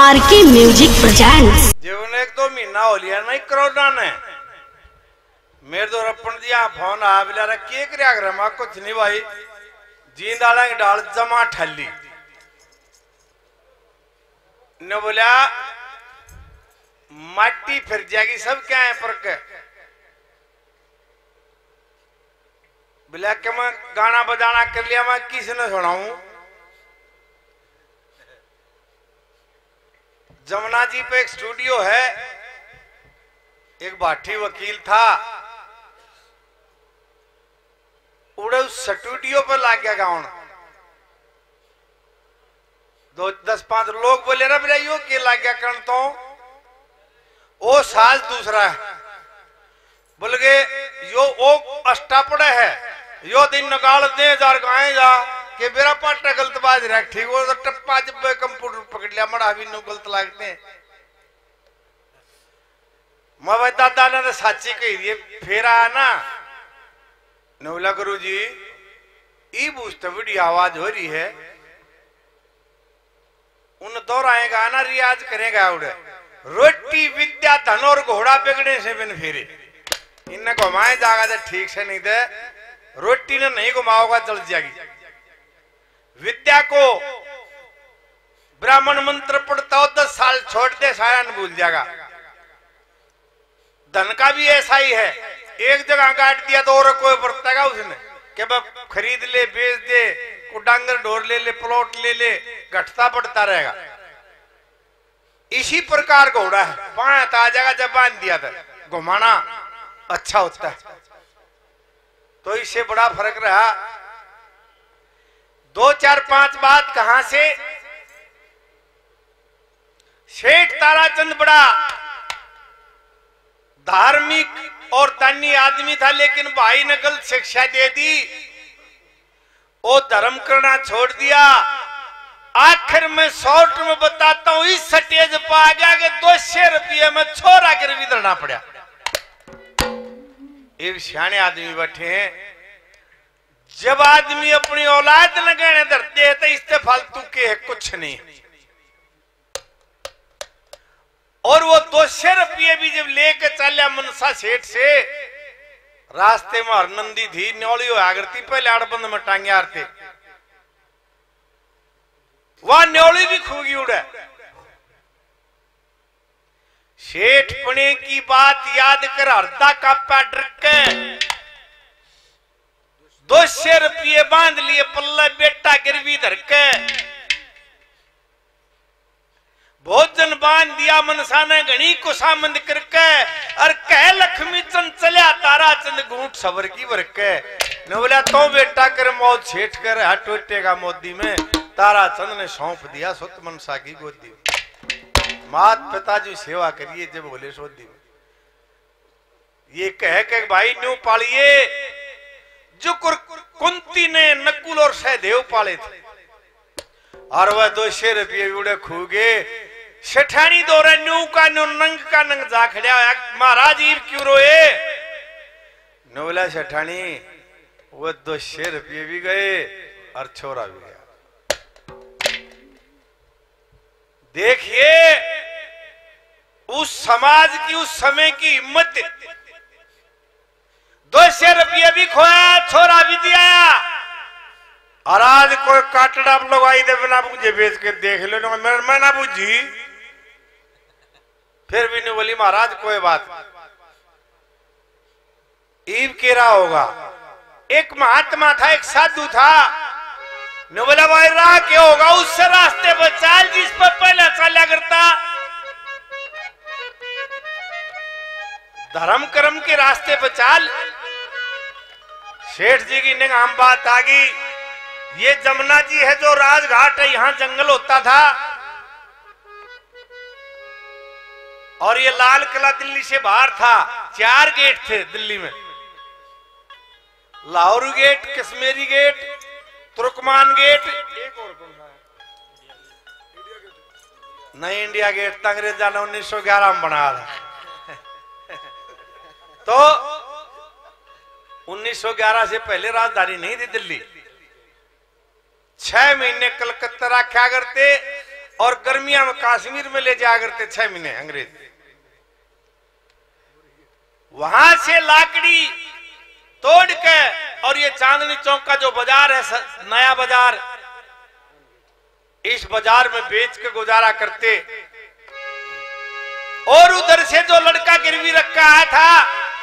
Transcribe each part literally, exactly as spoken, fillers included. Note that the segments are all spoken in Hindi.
RK music presents. जीवन एक दो महीना हो लिया नहीं कोरोना ने मेरे दो रपन दिया फोन आ बिला के क्या कर मैं कुछ नहीं भाई जी डाला डाल जमा ठल्ली ने बोला माटी फिर जाएगी सब क्या है पर के बोला कि मैं गाना बजाना कर लिया मैं किसी ने सुनाऊं। जमुना जी पे एक स्टूडियो है, एक भाटी वकील था, उड़े उस स्टूडियो पर लाग गया गाउन। दो दस पांच लोग बोले ना मेरा यो के लाग गया कण तो ओ साज दूसरा है बोल गए यो ओ अष्टापड़े है यो दिन नगाल दे जार गाए जा कि मेरा पाटा गलतबाज रहा ठीक वो तो टप्पा जब कंप्यूटर पकड़ लिया मड़ा भी नो गलत लागते हैं मैं दादा ने तो साची कही दिए फिर आया ना नवला गुरु जी ई बूझते बड़ी आवाज हो रही है उन दोहराएगा ना रियाज करेगा उड़े रोटी विद्या धन और घोड़ा बिगड़े से बिन फेरे इन्हें घुमाए जाएगा तो ठीक से नहीं दे रोटी ने नहीं घुमाओगा जल जाएगी। विद्या को ब्राह्मण मंत्र पढ़ता हो दस साल छोड़ दे सारा न भूल जाएगा। धन का भी ऐसा ही है एक जगह काट दिया तो और कोई बरतेगा उसने कि बस खरीद ले बेच दे को डांगर ढोर ले ले प्लॉट ले ले घटता बढ़ता रहेगा। इसी प्रकार घोड़ा है पांच आ जाएगा जब बांध दिया था घुमाना अच्छा होता है तो इससे बड़ा फर्क रहा। दो चार पांच बात कहां से सेठ ताराचंद बड़ा धार्मिक और दानी आदमी था लेकिन भाई ने गलत शिक्षा दे दी वो धर्म करना छोड़ दिया। आखिर में शॉर्ट में बताता हूं इस स्टेज पर आ गया कि दो सौ रुपये में छोरा कर भी धरना पड़ा। एक सियाने आदमी बैठे हैं जब आदमी अपनी औलाद न गहने धरते हैं तो इससे फालतू के है कुछ नहीं और वो दो सौ रुपये भी जब लेके चलिया मनसा सेठ से रास्ते में हरनंदी थी न्योली होया करती पहले आड़बंद में टांगे थे वह न्योली भी खूगी उड़े। सेठ पने की बात याद कर हरदा का पैडर के दो सौ रुपये बांध लिए पल्ला बेटा गिरवी धर के भोजन बांध दिया मनसा ने घनी को सामंद करके और कह लक्ष्मी चंद चलिया तारा चंद घूट सबर की भर के न बोला तो बेटा कर मौत सेठ कर हटोटेगा मोदी में तारा चंद ने सौंप दिया सुत मनसा की गोदी में मात पिताजी सेवा करिए जब बोले सोदी में ये कह के भाई न्यू पालिए जो कुंती ने नकुल और सहदेव पाले थे और वह दो सौ रुपये उड़े खूगे सेठानी दो न्यू का न्यू नंग का नंग जा खड़ा महाराज ईर क्यों रोए नोला सेठानी वो दो सौ रुपये भी गए और छोरा भी गया। देखिए उस समाज की उस समय की हिम्मत दो सौ रुपये भी खोया छोरा भी दिया और आज कोई काटड़ा लगाई दे बिना मुझे बेच के देख लो ना मैं, मैं ना बुझी फिर भी नहीं बोली महाराज कोई बात ईब केरा होगा। एक महात्मा था एक साधु था ने बोला भाई राह क्या होगा उससे रास्ते पर चाल जिस पर पहले चला करता धर्म कर्म के रास्ते पर चाल। सेठ जी की निगाह बात आ गई ये जमुना जी है जो राजघाट है यहां जंगल होता था और ये लाल किला दिल्ली से बाहर था चार गेट थे दिल्ली में Lahore gate Kashmiri gate Turkman gate एक और कौन सा नहीं इंडिया गेट अंग्रेजा ने उन्नीस सौ ग्यारह में बना था तो उन्नीस सौ ग्यारह से पहले राजधानी नहीं थी दिल्ली छह महीने कलकत्ता रखा करते और गर्मिया में कश्मीर में ले जाया करते छह महीने अंग्रेज। वहां से लाकड़ी तोड़ के और ये चांदनी चौक का जो बाजार है नया बाजार, इस बाजार में बेच के गुजारा करते। और उधर से जो लड़का गिरवी रखा आया था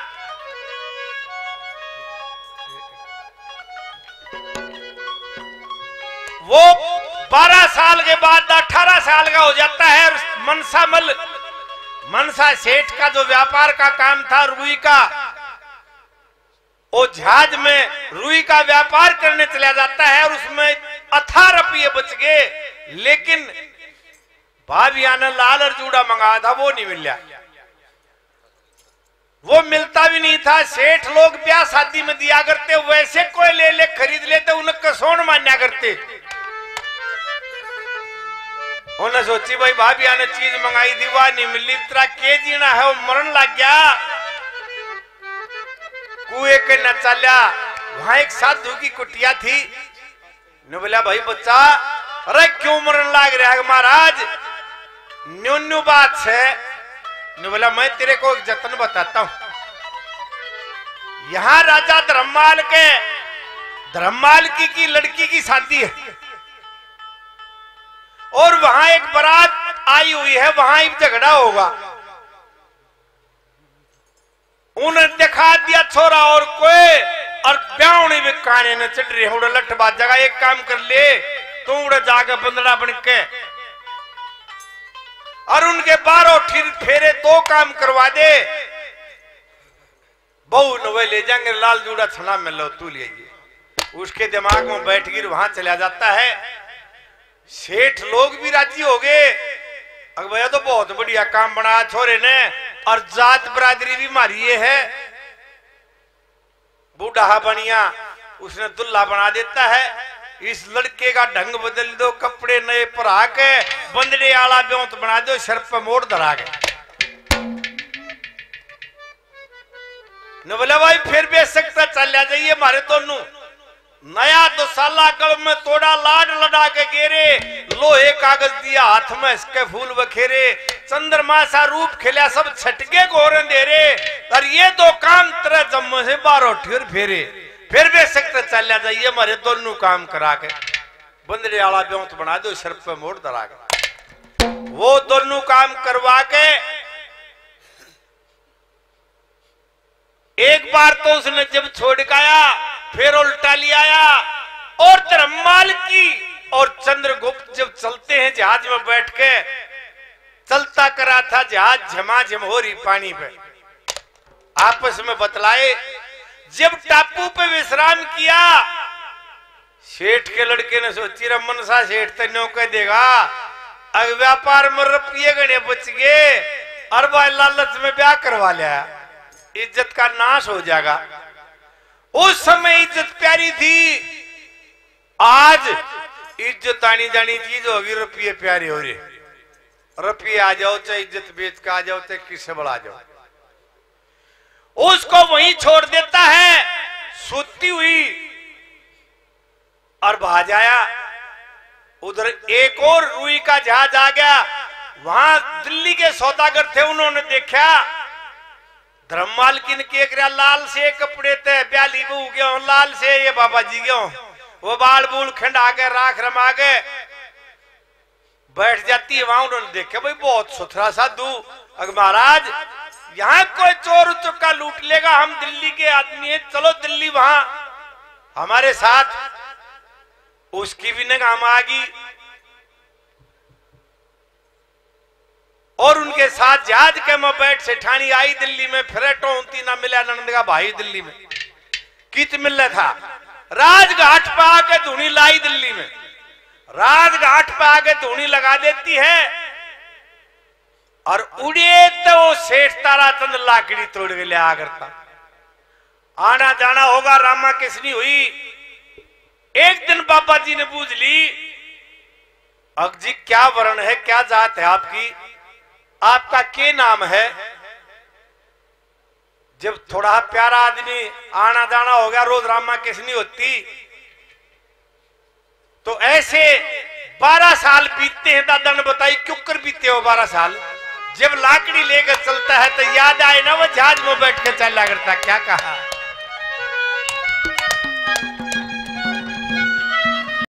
वो बारह साल के बाद अठारह साल का हो जाता है। मनसा मल मनसा सेठ का जो व्यापार का काम था रुई का, वो जहाज में रुई का व्यापार करने चला जाता है और उसमें अथाह रुपये बच गए। लेकिन भाभिया ने लाल और जूड़ा मंगाया था, वो नहीं मिला, वो मिलता भी नहीं था। सेठ लोग ब्याह शादी में दिया करते, वैसे कोई ले ले खरीद लेते, उन्हें कसौन मान्या करते। उन्हें सोची भाई भाभिया ने चीज मंगाई थी, वह नहीं मिली, तेरा के जीना है, वो मरण लग गया। कुएं के न चलिया। वहां एक साधु की कुटिया थी। ने बोला भाई बच्चा, अरे क्यों मरण लाग रहा है महाराज, न्यू न्यू बात है। ने बोला मैं तेरे को एक जतन बताता हूं। यहां राजा धर्ममाल के धर्ममाल की, की लड़की की शादी है और वहां एक बारात आई हुई है, वहां एक झगड़ा होगा। उन्हें दिखा दिया छोरा और कोई, और ब्याहनी भी काने न चढ़ रही है। लठ बात जगह एक काम कर ले, तू उड़े जाके बंदड़ा बन के और उनके बारह ठीक फेरे दो काम करवा दे। बहु नवे ले जाएंगे, लाल जूड़ा छना में लो तू ले। उसके दिमाग में बैठ गिर वहां चला जाता है। सेठ लोग भी राजी हो गए। अगर भैया तो बहुत बढ़िया काम बनाया छोरे ने, और जात बरादरी भी मारी ये है। बूढ़ा बनिया उसने दुल्हा बना देता है। इस लड़के का ढंग बदल दो, कपड़े नए परा के बंदरे आला ब्योंत बना दो, सर पे मोड़ धरा के। न बोला भाई फिर भी सकता चल जाइए हमारे दोनों। नया तो साला गल में तोड़ा, लाड लड़ा के गेरे, लोहे कागज दिया हाथ में इसके फूल बखेरे, चंद्रमा सा रूप खिला सब छटके गोरे दे रे, और ये दो काम तेरे जम्मे से बारह ठिर फेरे। फिर भी सकते चल जाइए हमारे दोनों काम करा के, बंदरे आला ब्योंत बना दो, सर पे मोड़ धरा के। वो दोनों काम करवा के एक बार तो उसने जब छोड़ गया, फिर उल्टा ले आया। और धर्ममाल की और चंद्रगुप्त जब चलते हैं जहाज में बैठ के, चलता करा था जहाज झमाझम हो रही पानी पे, आपस में बतलाए। जब टापू पे विश्राम किया, सेठ के लड़के ने सोची रमन सा सेठ तेनों कह देगा अब व्यापार में रुपये गणे बच गए, और भाई लालच में ब्याह करवा लिया, इज्जत का नाश हो जाएगा। उस समय इज्जत प्यारी थी, आज इज्जत आनी जानी चीज होगी, रुपये प्यारे हो रहे। रुपये आ जाओ चाहे इज्जत बेच के आ जाओ चाहे किससे बढ़ा जाओ, उसको वहीं छोड़ देता है सोती हुई और भाग आया। उधर एक और रुई का जहाज आ गया। वहां दिल्ली के सौदागर थे, उन्होंने देखा धर्ममाल किन के लाल से कपड़े थे, ब्याली बू गयो लाल से, ये बाबा जी गयो, वो बाल बूल खंडा के राख रमा के बैठ जाती है। वहां उन्होंने देखा भाई बहुत सुथरा साधु, अगर महाराज यहाँ कोई चोर चुक्का लूट लेगा, हम दिल्ली के आदमी है, चलो दिल्ली वहां हमारे साथ। उसकी भी निगाह आ गई और उनके साथ जहाज के में बैठ से ठानी आई दिल्ली में। फिर टोंती ना मिला नंद का भाई दिल्ली में कित मिल था। राजघाट पे आके धूनी लाई दिल्ली में, राजघाट पे आके धूनी लगा देती है और उड़े तो सेठ ताराचंद लाकड़ी तोड़ के ले आ करता। आना जाना होगा, रामा किसनी हुई। एक दिन बाबा जी ने पूछ ली, अग जी क्या वर्ण है, क्या जात है आपकी, आपका क्या नाम है। जब थोड़ा प्यारा आदमी आना जाना हो गया, रोज रामा किसनी होती, तो ऐसे बारह साल बीतते हैं। दादा ने बताई क्यों कर बीते हो बारह साल? जब लाकड़ी लेकर चलता है तो याद आए ना वो जहाज में बैठ के चला करता। क्या कहा?